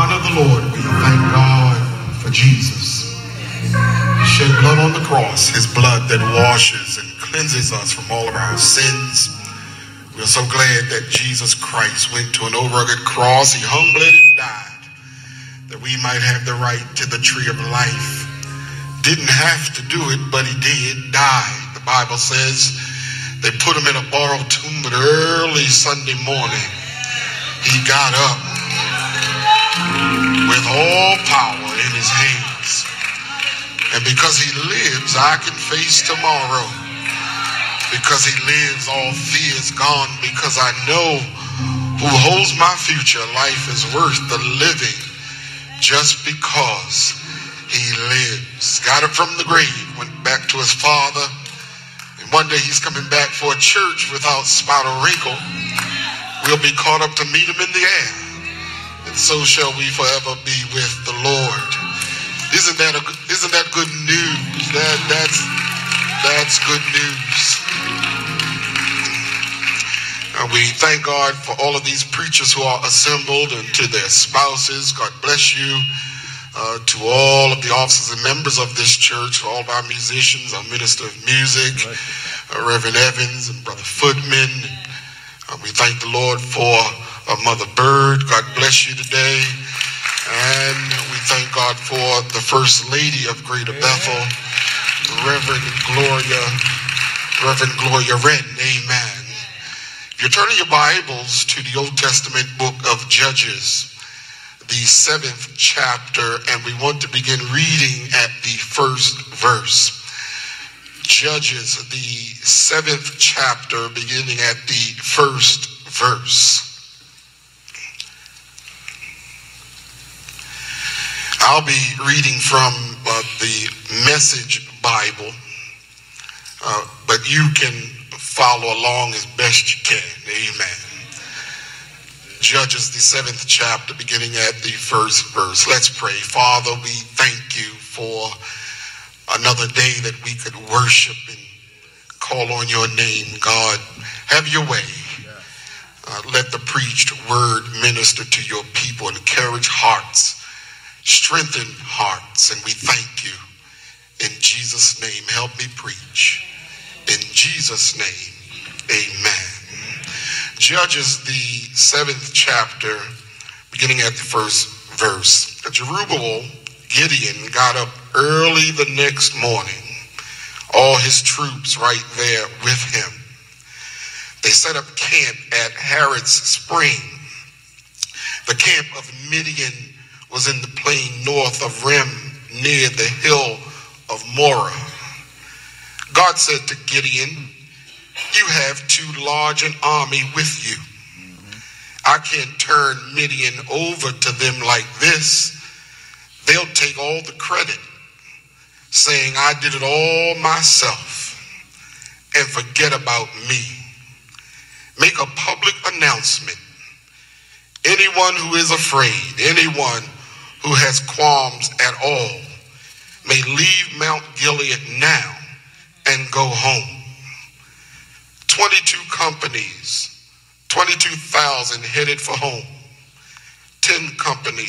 honor the Lord. We thank God for Jesus. He shed blood on the cross, his blood that washes and cleanses us from all of our sins. We're so glad that Jesus Christ went to an over-rugged cross. He hung, bled, and died that we might have the right to the tree of life. Didn't have to do it, but he did die. The Bible says they put him in a borrowed tomb, but early Sunday morning, he got up with all power in his hands. And because he lives, I can face tomorrow. Because he lives, all fear is gone. Because I know who holds my future. Life is worth the living just because he lives. Got it from the grave, went back to his Father. And one day he's coming back for a church without spot or wrinkle. We'll be caught up to meet him in the air. And so shall we forever be with the Lord. Isn't that good news? That's good news. We thank God for all of these preachers who are assembled, and to their spouses. God bless you. To all of the officers and members of this church, all of our musicians, our minister of music, Reverend Evans and Brother Footman. We thank the Lord for Mother Bird. God bless you today. And we thank God for the First Lady of Greater Bethel, Reverend Gloria Redden. Amen. If you're turning your Bibles to the Old Testament book of Judges, the 7th chapter, and we want to begin reading at the first verse. Judges, the 7th chapter, beginning at the first verse. I'll be reading from the Message Bible, but you can follow along as best you can. Amen. Judges, the 7th chapter, beginning at the first verse. Let's pray. Father, we thank you for another day that we could worship and call on your name. God, have your way. Let the preached word minister to your people, encourage hearts, strengthen hearts, and we thank you. In Jesus' name, help me preach. In Jesus' name, amen. Judges, the 7th chapter, beginning at the first verse. Jerubbaal, Gideon, got up early the next morning, all his troops right there with him. They set up camp at Harrod's Spring. The camp of Midian was in the plain north of Rim, near the hill of Morah. God said to Gideon, you have too large an army with you. I can't turn Midian over to them like this. They'll take all the credit, saying I did it all myself, and forget about me. Make a public announcement. Anyone who is afraid, anyone who has qualms at all, may leave Mount Gilead now and go home. 22 companies, 22,000 headed for home. 10 companies,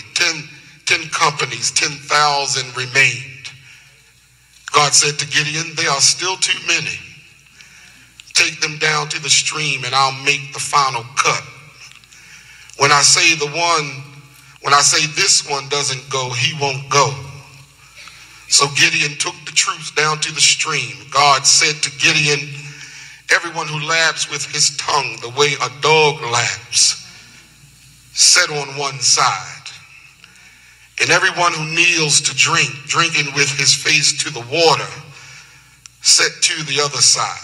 10,000 remained. God said to Gideon, they are still too many. Take them down to the stream and I'll make the final cut. When I say this one doesn't go, he won't go. So Gideon took the troops down to the stream. God said to Gideon, everyone who laps with his tongue the way a dog laps, set on one side. And everyone who kneels to drink, drinking with his face to the water, set to the other side.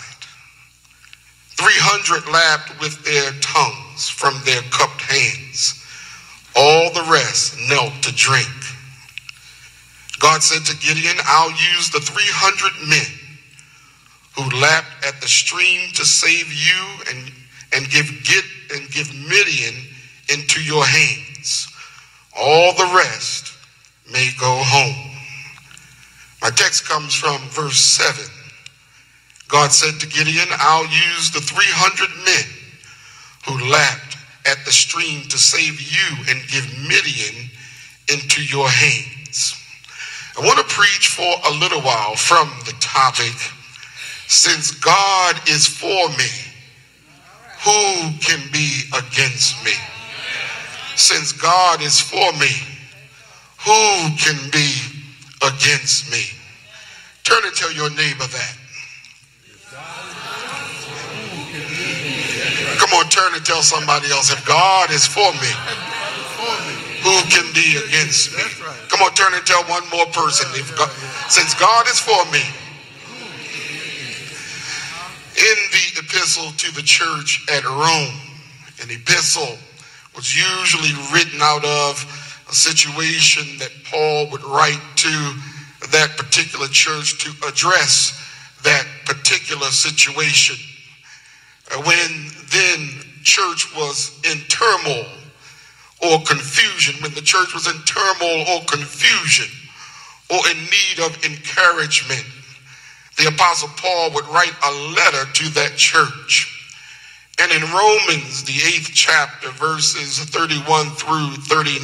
300 lapped with their tongues from their cupped hands. All the rest knelt to drink. God said to Gideon, I'll use the 300 men who lapped at the stream to save you and give Midian into your hands. All the rest may go home. My text comes from verse 7. God said to Gideon, I'll use the 300 men who lapped at the stream to save you and give Midian into your hands. I want to preach for a little while from the topic, since God is for me, who can be against me? Since God is for me, who can be against me? Turn and tell your neighbor that. Come on, turn and tell somebody else, if God is for me, who can be against me? Come on, turn and tell one more person, since God is for me. In the epistle to the church at Rome, an epistle was usually written out of a situation that Paul would write to that particular church to address that particular situation. When then church was in turmoil or confusion, when the church was in turmoil or confusion or in need of encouragement, the Apostle Paul would write a letter to that church. And in Romans, the 8th chapter, verses 31 through 39,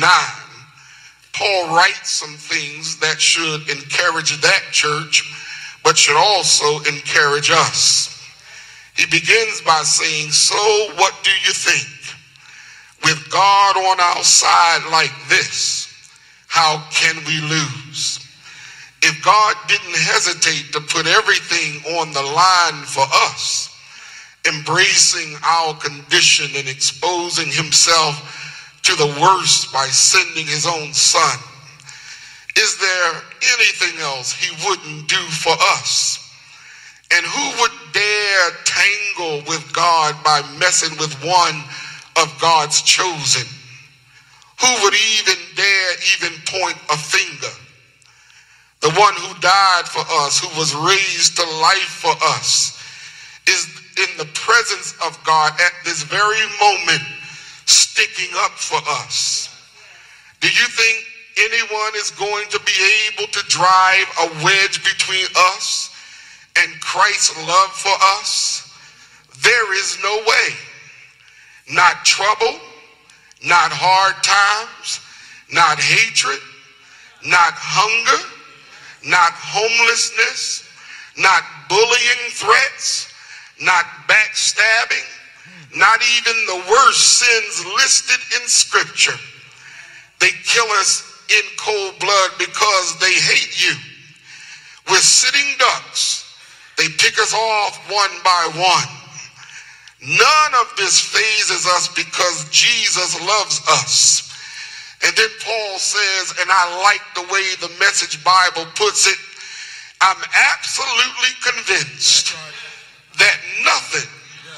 Paul writes some things that should encourage that church, but should also encourage us. He begins by saying, so what do you think? With God on our side like this, how can we lose? If God didn't hesitate to put everything on the line for us, embracing our condition and exposing himself to the worst by sending his own son, is there anything else he wouldn't do for us? And who would dare tangle with God by messing with one of God's chosen? Who would even dare point a finger? The one who died for us, who was raised to life for us, is in the presence of God at this very moment, sticking up for us. Do you think anyone is going to be able to drive a wedge between us and Christ's love for us? There is no way. Not trouble, not hard times, not hatred, not hunger, not homelessness, not bullying threats, not backstabbing, not even the worst sins listed in Scripture. They kill us in cold blood because they hate you. We're sitting ducks. They pick us off one by one. None of this phases us because Jesus loves us. And then Paul says, and I like the way the Message Bible puts it, I'm absolutely convinced that nothing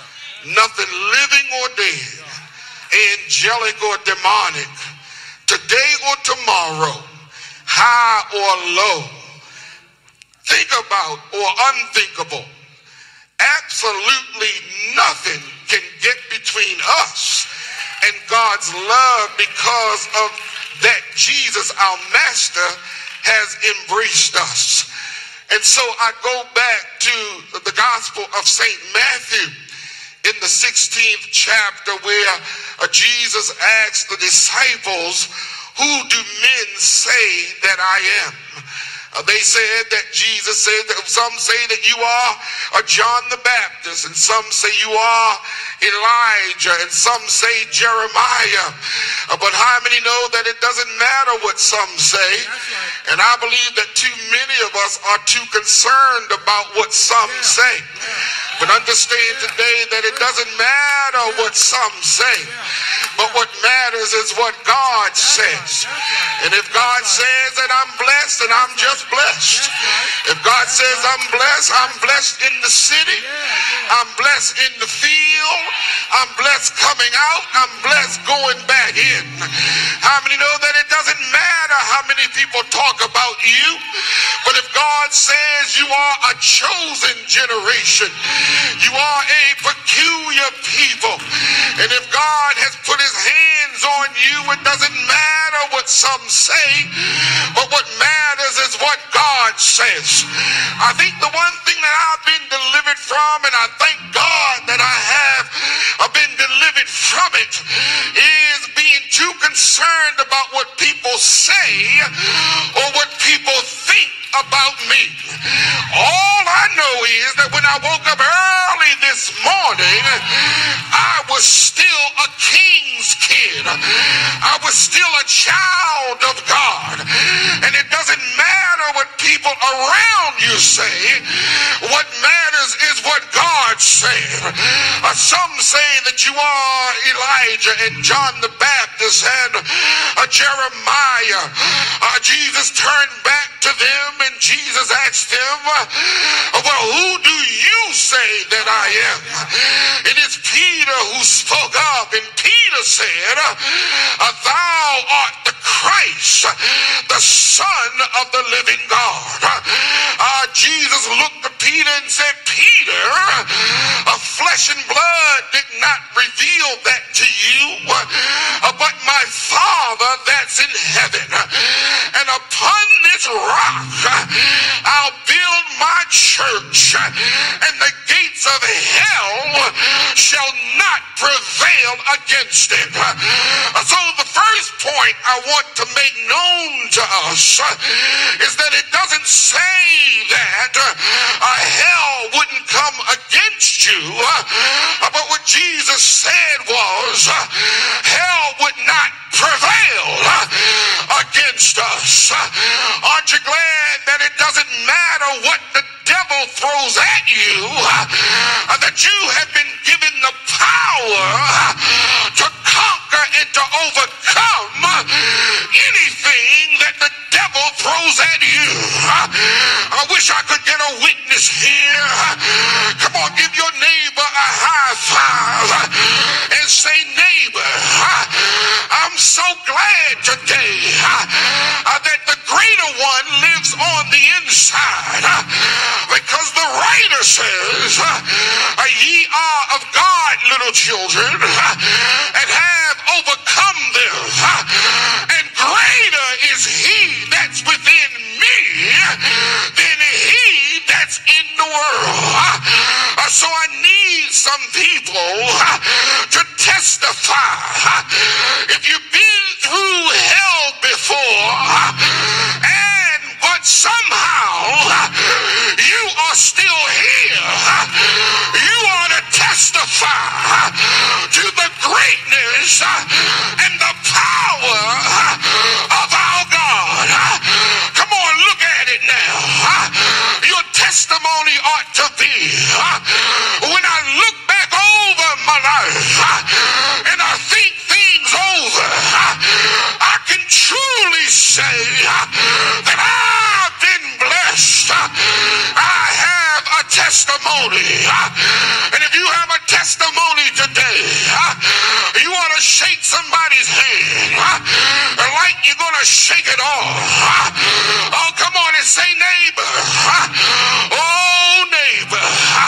living or dead, angelic or demonic, today or tomorrow, high or low, think about or unthinkable, absolutely nothing can get between us and God's love, because of that Jesus, our master, has embraced us. And so I go back to the Gospel of St. Matthew in the 16th chapter, where Jesus asked the disciples, who do men say that I am? They said that Jesus said that some say that you are John the Baptist, and some say you are Elijah, and some say Jeremiah. But how many know that it doesn't matter what some say? And I believe that too many of us are too concerned about what some say. But understand today that it doesn't matter what some say, but what matters is what God says. And if God says that I'm blessed, then I'm just blessed. If God says I'm blessed in the city, I'm blessed in the field, I'm blessed coming out, I'm blessed going back in. How many know that it doesn't matter how many people talk about you, but if God says you are a chosen generation, you are a peculiar people, and if God has put his hands depends on you. It doesn't matter what some say, but what matters is what God says. I think the one thing that I've been delivered from, and I thank God that I have been delivered from it, is being too concerned about what people say or what people think about me. All I know is that when I woke up early this morning, I was still a king's kid. I was still a child of God. And it doesn't matter what people around you say. What matters is what God said. Some say that you are Elijah and John the Baptist and Jeremiah. Jesus turned back to them and Jesus asked them, well, who do you say that I am? It is Peter who spoke up, and Peter said, thou art the Christ, the Son of the living God. Jesus looked at Peter and said, Peter, flesh and blood did not reveal that to you, but my Father that's in heaven. And upon this rock I'll build my church, and the gates of hell shall not prevail against it. So the first point I want to make known to us is that it doesn't say that hell wouldn't come against you, but what Jesus said was hell would not prevail against us. Aren't you glad that it doesn't matter what the devil throws at you, that you have been given the power to conquer and to overcome anything that the devil throws at you? I wish I could get a witness here. Come on, give your neighbor a high five and say, neighbor, I'm so glad today that the greater one lives on the inside, because the writer says, ye are of God, little children, and have overcome them, and greater is he that's within me than he that's in the world. So I need some people to testify. If you've been through hell before, but somehow you are still here, you ought to testify to the greatness and the power of our God. Come on, look at it now. Your testimony ought to be, when I look back over my life and I think things over, I can truly say that I've been blessed. I have a testimony. And if you have a testimony today, you want to shake somebody's hand like you're going to shake it off. Oh, come on and say, neighbor. Oh, neighbor.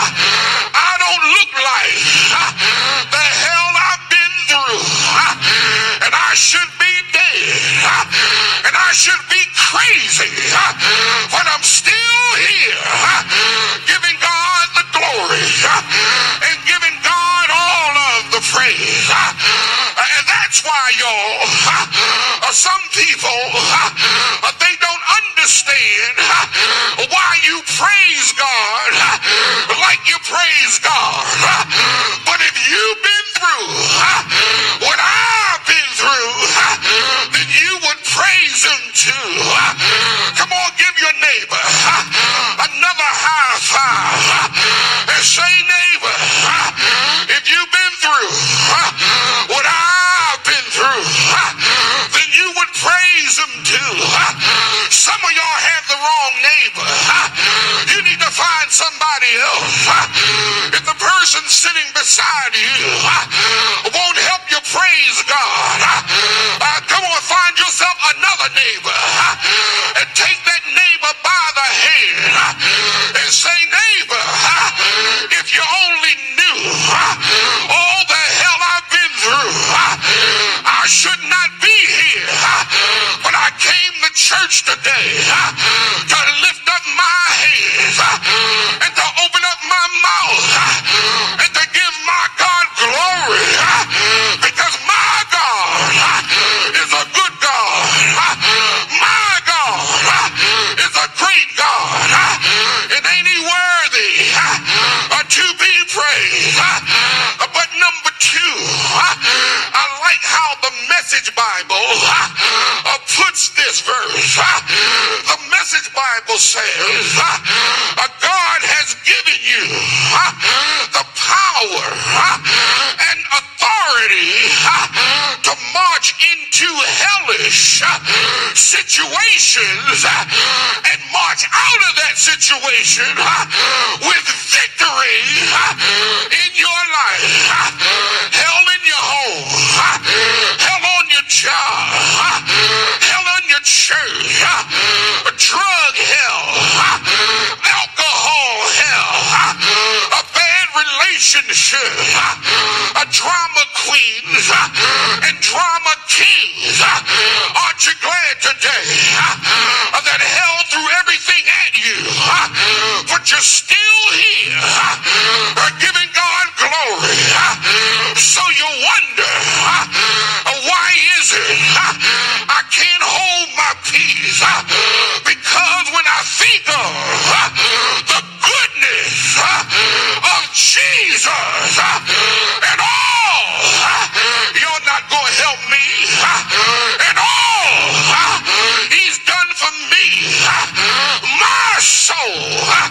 I don't look like the hell I've been through. And I should be dead. And I should be crazy. But I'm still here, giving God the glory and giving God all of the praise. And that's why, y'all, some people, they don't understand why you praise God like you praise God. But if you've been through what I've been through, then you would praise him too. Come on, give your neighbor another high five and say, neighbor, if you've been through what I've been through, then you would praise him too. Some of y'all have the wrong neighbor. You need to find somebody else. If the person sitting beside you won't help you praise God, come on, find yourself another neighbor and take that neighbor by the hand and say, neighbor, if you only knew all the hell I've been through, I should church today to lift up my hands and to open up my mouth and to give my God glory, because my God is a good God. My God is a great God. And ain't he worthy to be praised? But number two, I like how the Message Bible puts this verse. The Message Bible says, God has given you the power and authority to march into hellish situations and march out of that situation with victory in your life. Hell in your home, hell on your job, hell on your church, drug hell, alcohol hell, a bad relationship, a drama queens and drama kings. Aren't you glad today that hell threw everything at you, but you're still here giving God glory? So you wonder, why is it I can't hold my peace? Because when I think of the goodness of Jesus and all you're not going to help me, and all he's done for me, my soul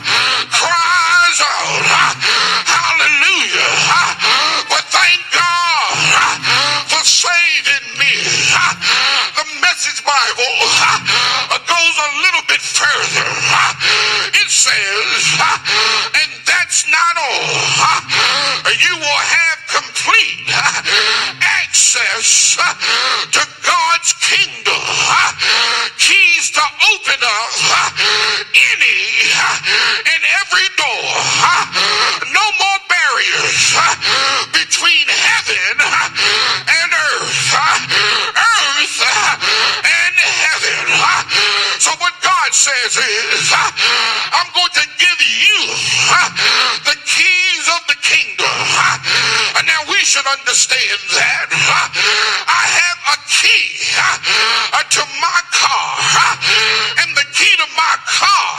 cries out, hallelujah. But thank God for saving me. The Message Bible goes a little bit further. It says, and that's not all. You will have complete access to God's kingdom. Keys to open up any and every door. No more barriers between heaven and earth. Earth and heaven. So what God says is, I'm going to give you the keys of the kingdom. Now we should understand that I have a key to my car, and the key to my car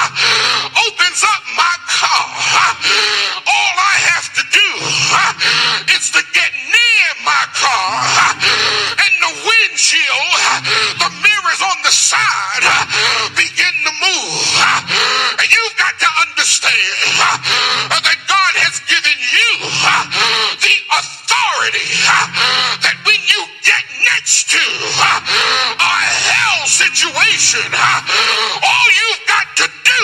opens up my car. All I have to do is to get near my car, and the windshield, the mirrors on the side begin to move. And you've got to understand that God has given you the authority that when you get next to a hell situation, all you've got to do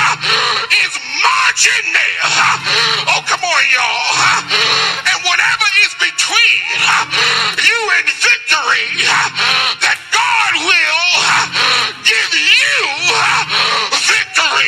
is march in there. Oh, come on, y'all. And whatever is between you and victory, that God will give you victory.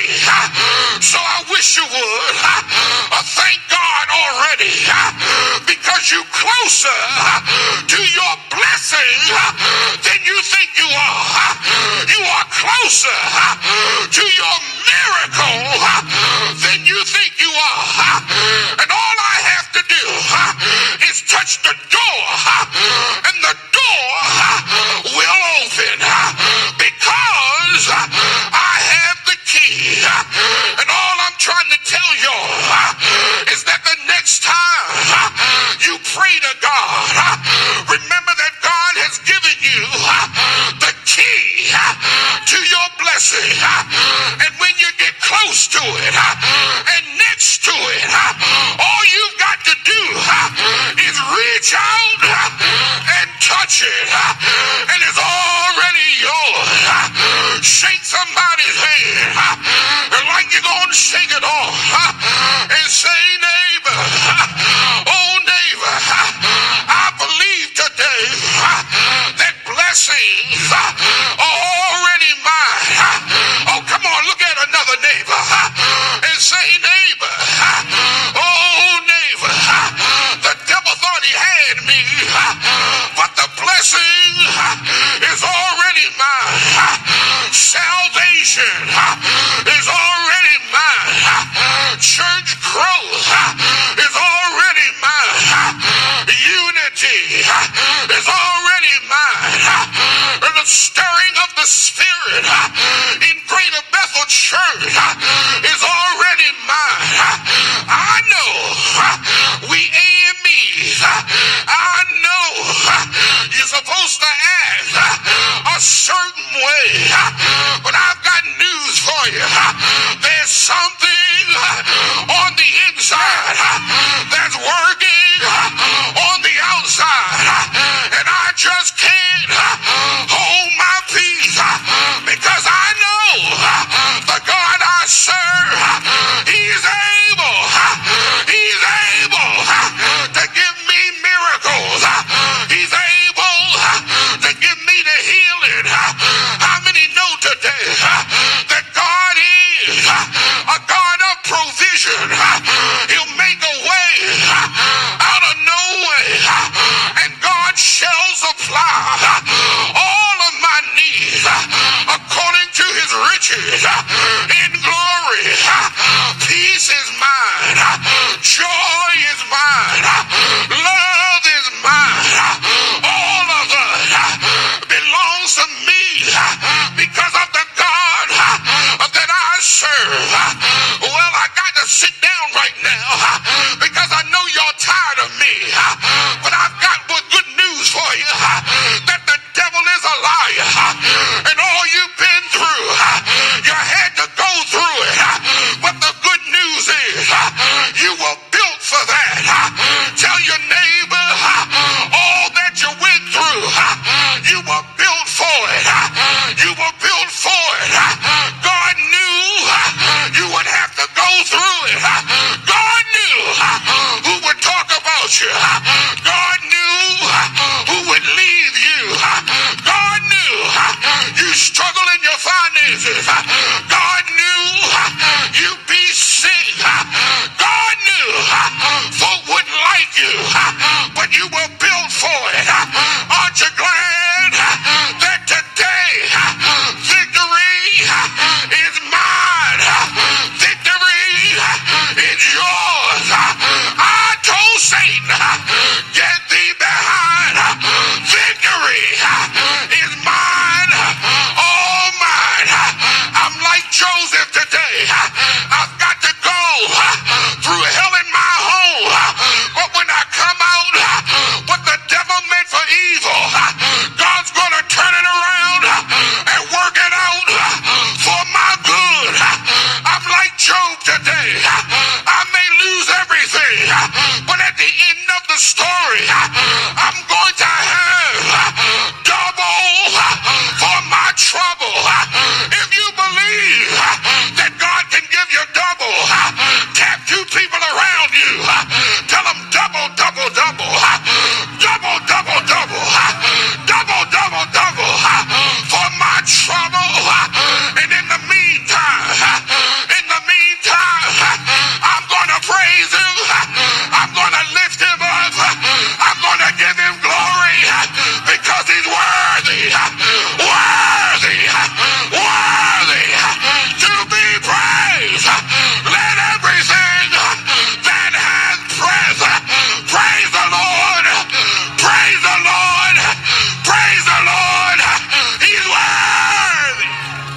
So I wish you would thank God already, because you're closer to your blessing than you think you are. You are closer to your miracle than you think you are. And all I have to do is touch the door, and the door will open, because I have the key. And all I'm trying to tell y'all is that the next time you pray to God, remember that God has given you the key to your blessing. And when you get close to it and next to it, all you've got to do is reach out and touch it, and it's already yours. Shake somebody's hand like you're going to shake it off and say, neighbor, oh neighbor, I believe today that blessings are already mine. Oh, come on, look at another neighbor and say, neighbor, oh neighbor, the devil thought he had me, but the blessing is already mine. salvation is already mine. Church growth is already mine. Unity is already mine. And the stirring of the Spirit in Greater Bethel Church is already mine. I know we AMEs. I know you're supposed to act a certain way, but I've got news for you. There's something on the inside that's working on the outside, and I just can't hold my peace because I know the God I serve, He's able to give me miracles. He's able to give me the healing. How many know today that God is a God of provision? He'll make a way out of no way, and God shall supply all of my needs according to His riches in glory. Peace is mine. Joy is mine. Love is mine. All of it belongs to me because of the God that I serve. Well, I got to sit down right now because I know y'all tired of me, but I've got good news for you, that the devil is a liar, and all you've been through, you had to go through it, but the good news is you were built for that. Tell your neighbor, all that you went through, you were built for it. You were built for it. God knew you would have to go through it. God knew who would talk about you. God knew who would leave you. God knew you struggle in your finances. God knew you'd be sick. God knew folk wouldn't like you, but you were built for it. Aren't you glad that today victory is mine? Victory is yours. I told Satan, get thee behind. Victory is mine, all mine. I'm like Joseph today. I've got to go through hell in my home, but when I come out, what the devil meant for evil, God's going to turn it around and work it out for my good. I'm like Job today. I may lose everything, but at the end of the story, I'm going to have double for my trouble. If you believe that God can give you double, tap two people around you. Tell them double, double, double. Double, double, double. Double, double, double for my trouble. And in the meantime, I'm going to praise Him. I'm going to lift Him up. I'm going to give Him glory because He's worthy. Worthy. Worthy to be praised. Let everything that has breath praise the Lord. Praise the Lord. Praise the Lord. He's worthy.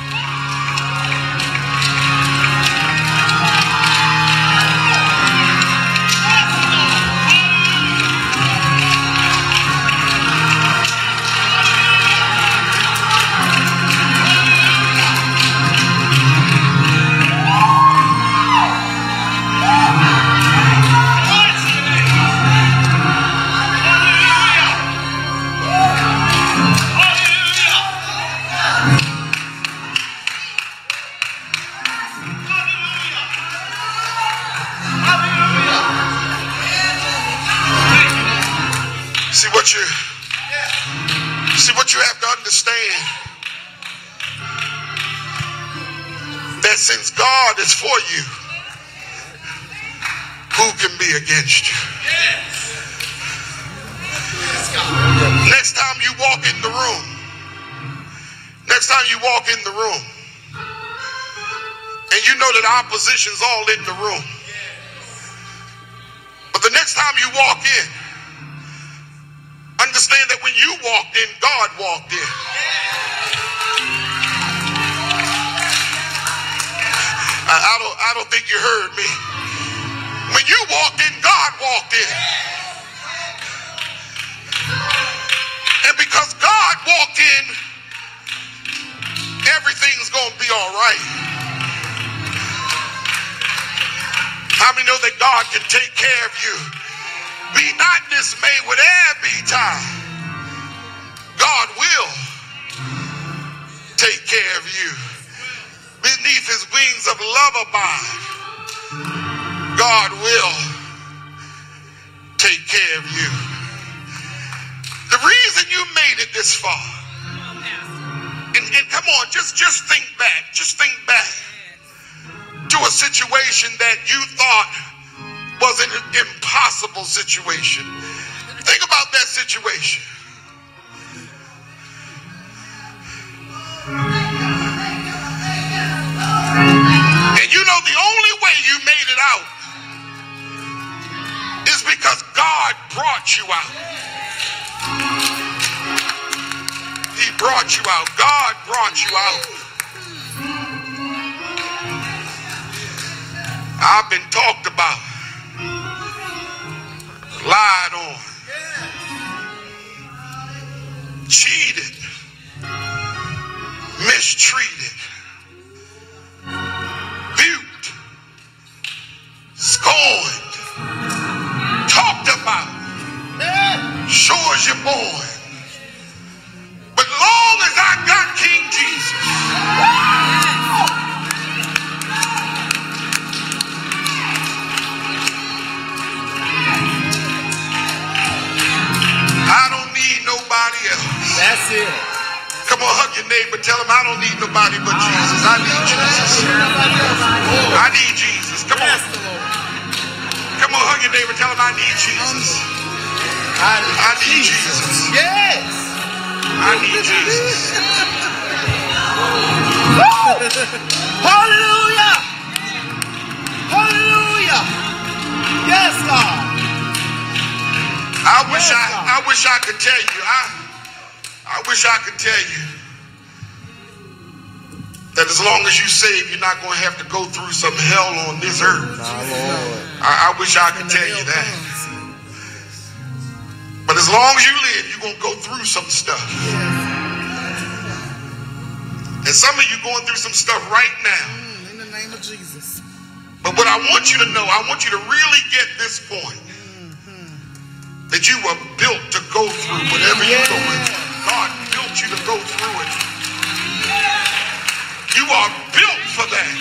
See what you have to understand, that since God is for you, who can be against you? Next time you walk in the room, you know that opposition's all in the room. But the next time you walk in, understand that when you walked in, God walked in. I don't think you heard me. When you walked in, God walked in. And because God walked in, everything's going to be all right. How many know that God can take care of you? Be not dismayed, whatever be time. God will take care of you. Beneath his wings of love abide. God will take care of you. The reason you made it this far, and come on, just think back. Just think back to a situation that you thought was an impossible situation. Think about that situation. And you know the only way you made it out is because God brought you out. He brought you out. God brought you out. I've been talked about, lied on, cheated, mistreated, buked, scorned, talked about, sure as you're born. But long as I got King Jesus, I don't need nobody else. That's it. Come on, hug your neighbor. Tell him I don't need nobody but Jesus. I need Jesus. I need Jesus. Come on. Come on, hug your neighbor. Tell him I need Jesus. I need Jesus. Yes. I need Jesus. Hallelujah. Hallelujah. Yes, God. I wish I could tell you. I wish I could tell you that as long as you save, you're not going to have to go through some hell on this earth. I wish I could tell you that. But as long as you live, you're going to go through some stuff. And some of you going through some stuff right now. In the name of Jesus. But what I want you to know, I want you to really get this point. That you were built to go through whatever you're going through. God built you to go through it. You are built for that.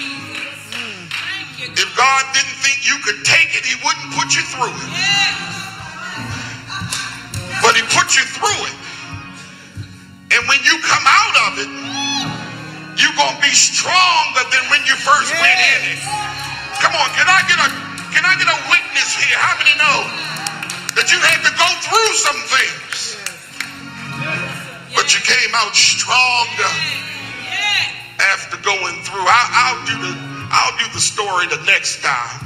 If God didn't think you could take it, he wouldn't put you through it. But he put you through it. And when you come out of it, you're going to be stronger than when you first went in it. Come on, can I get a witness here? How many know that you had to go through some things, but you came out stronger after going through? I'll do the story the next time.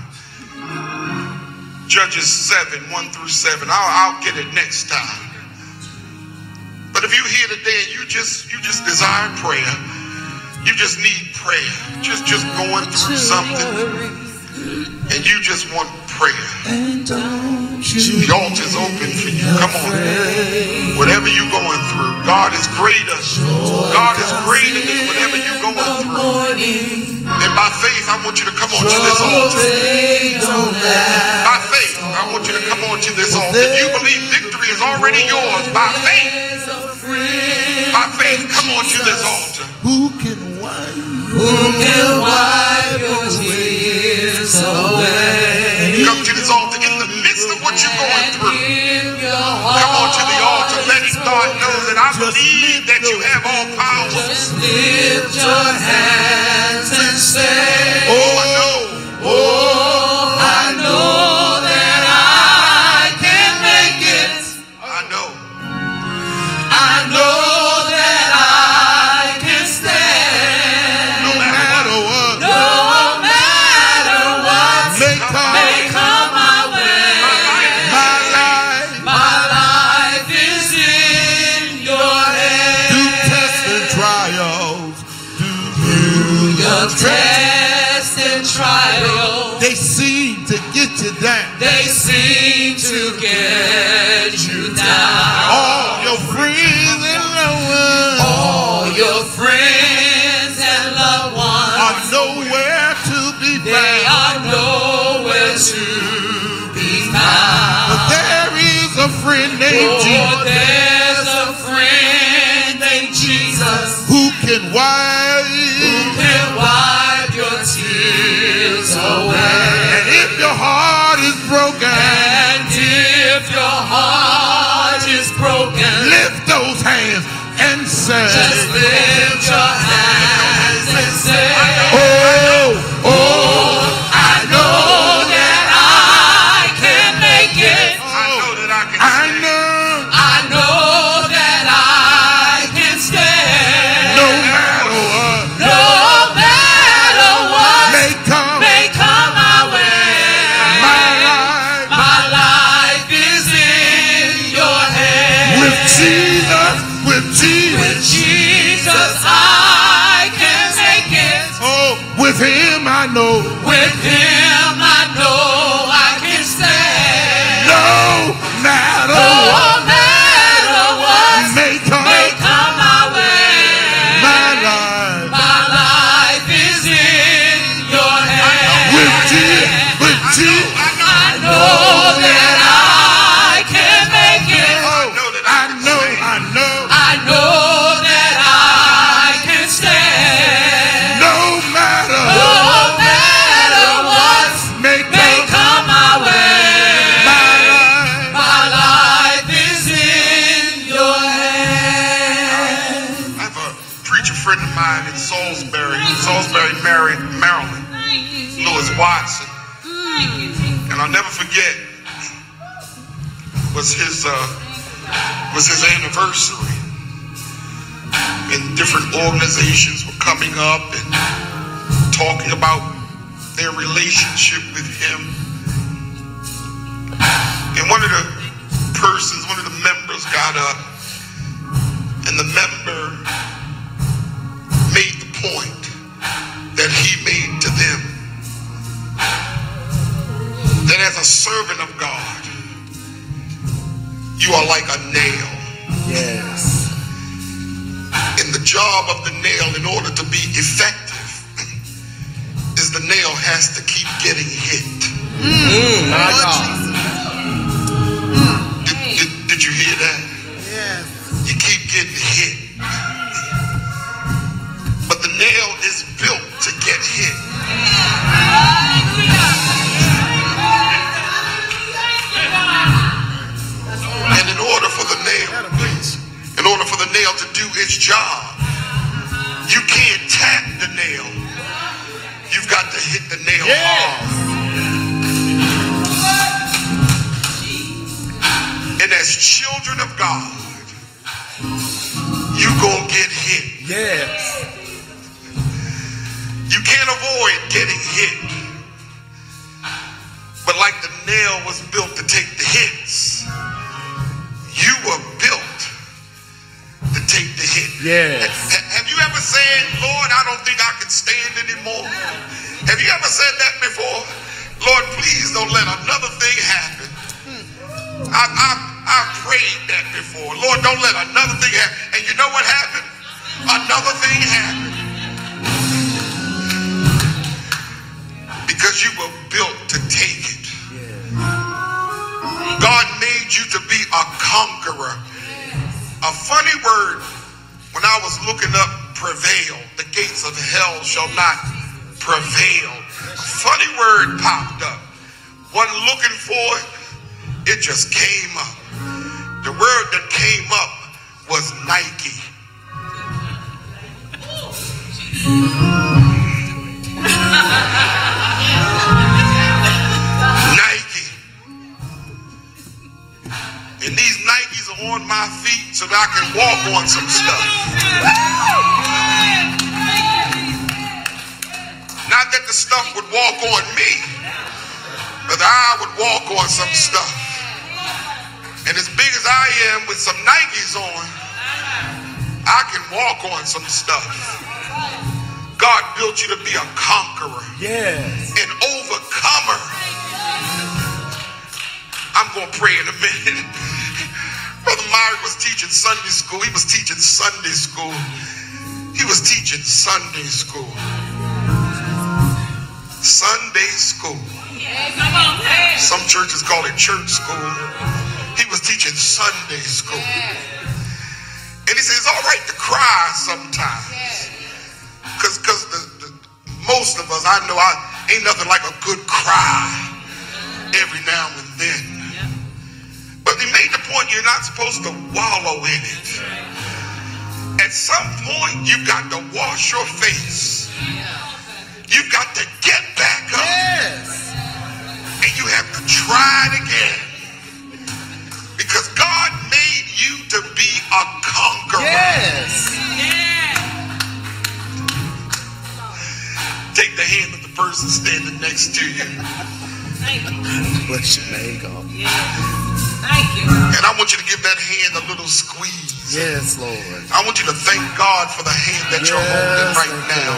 Judges 7:1-7. I'll get it next time. But if you're here today and you just desire prayer, you just need prayer, just going through something, and you just want prayer, the altar's open for you. Come on. Whatever you're going through, God is greater. God is greater than whatever you're going through. And by faith, I want you to come on to this altar. By faith, I want you to come on to this altar. If you believe victory is already yours, by faith, come on to this altar. Who can wipe your tears away? Come to this altar in the midst of what you're going through. Come on to the altar, letting God know that I believe that you have all power. Just lift your hands and say, oh, I know. Oh, I know that I can make it. I know. I know that I can stand. No matter what. No your test and trial, they seem to get you down. they seem to get you down. All your friends and loved ones All your friends and loved ones are nowhere to be they found. are nowhere to be found. But there is a friend named Oh, Jesus there's a friend named Jesus who can who wipe. can wipe your tears away. And if your heart is broken, And if your heart is broken, lift those hands and say, just lift your hands and say, oh, oh, I know that I can make it. I know that I can I stand. know I know that I can stand. no matter what No matter what may come may come my way, my life. my life is in your hands. With Jesus, with Jesus, With Jesus, I can make it. oh, with Him I know With Him, I know I can stand. no matter No what matter what may come may come my way, my life. my life is in your hands. With Jesus, I know that I can make it. I know that I can stand. I know. I know that I can stand. No matter No matter what may may come come my way, my life. my life is in your hands. I have a preacher friend of mine in Salisbury, Maryland, Lewis Watson, and I'll never forget was his anniversary, and different organizations were coming up and talking about their relationship with him. And one of the members got up, and the member made the point that he made to them, that as a servant of God, you are like a nail. Yes. And the job of the nail, in order to be effective, is the nail has to keep getting hit. Did you hear that? Yes. You keep getting hit. But the nail is built to get hit. And in order for the nail to do its job, you can't tap the nail. You've got to hit the nail hard. And as children of God, you gonna get hit. Yes. You can't avoid getting hit. But like the nail was built to take the hits, you were built to take the hit. Yes. Have you ever said, Lord, I don't think I can stand anymore? Have you ever said that before? Lord, please don't let another thing happen. I've prayed that before. Lord, don't let another thing happen. And you know what happened? Another thing happened. Because you were built to take it. God made you to be a conqueror. A funny word, when I was looking up prevail, the gates of hell shall not prevail. A funny word popped up. Wasn't looking for it. It just came up. The word that came up was Nike. Nike. And these Nikes are on my feet so that I can walk on some stuff. Not that the stuff would walk on me, but I would walk on some stuff. And as big as I am with some Nikes on, I can walk on some stuff. God built you to be a conqueror, Yes. an overcomer. I'm going to pray in a minute. Brother Myrick was teaching Sunday school. He was teaching Sunday school. He was teaching Sunday school. Sunday school. Some churches call it church school. He was teaching Sunday school. And he says it's all right to cry sometimes. Because most of us, I know, ain't nothing like a good cry every now and then. But he made the point you're not supposed to wallow in it. At some point, you've got to wash your face. You've got to get back up. Yes. And you have to try it again. Because God made you to be a conqueror. Yes. Take the hand of the person standing next to you. Bless your name, God. Thank you. And I want you to give that hand a little squeeze. Yes, Lord. I want you to thank God for the hand that you're holding right now.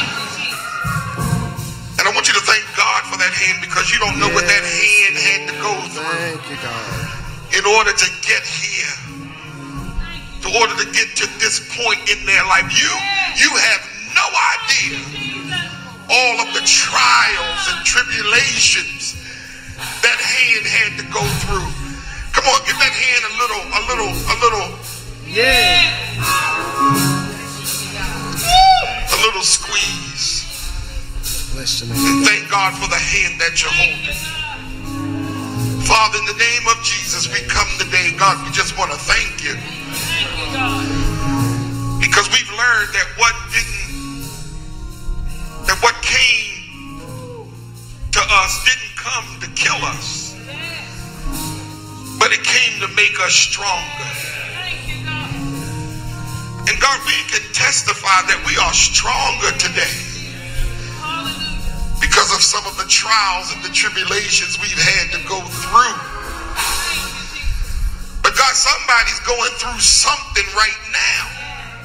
And I want you to thank God for that hand because you don't know what that hand had to go through. Thank you, God. In order to get here. In order to get to this point in their life. You have no idea all of the trials and tribulations that hand had to go through. Come on, give that hand a little. Yeah. A little squeeze. Bless your And name. thank God for the hand that you're holding. Father, in the name of Jesus, we come today. God, we just want to thank you. Because we've learned that what came to us didn't come to kill us, but it came to make us stronger. And God, we can testify that we are stronger today because of some of the trials and the tribulations we've had to go through. But God, somebody's going through something right now.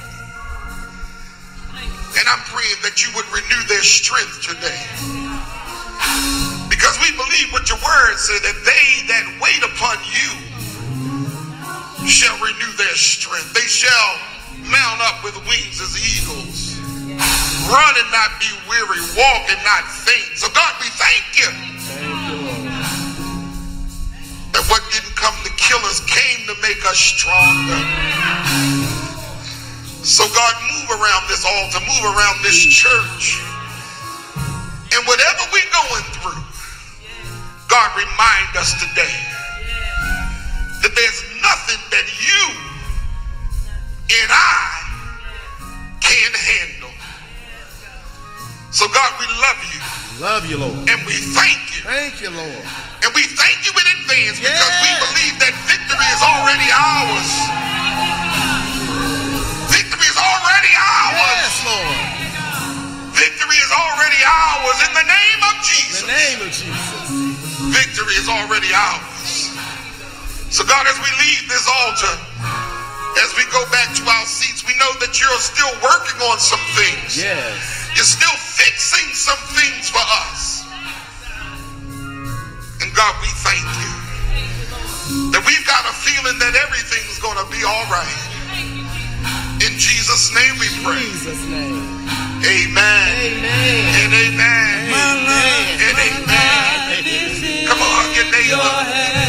And I'm praying that you would renew their strength today. Because we believe what your word said, that they that wait upon you shall renew their strength. They shall mount up with wings as eagles. Run and not be weary. Walk and not faint. So God, we thank you. That what didn't come to kill us came to make us stronger. So God, move around this altar, move around this church. And whatever we're going through, God, remind us today that there's nothing that you and I can't handle. So God, we love you. Love you, Lord. And we thank you. Thank you, Lord. And we thank you in advance because we believe that victory is already ours. Victory is already ours. Yes, Lord. Victory is already ours in the name of In Jesus. the name of Jesus. Victory is already ours. So God, as we leave this altar, as we go back to our seats, we know that you're still working on some things. Yes. You're still fixing some things for us. And God, we thank you that we've got a feeling that everything's going to be all right. In Jesus' name we pray. In Jesus' name. Amen. Amen. And amen. Amen. And amen. Come on, hug your neighbor.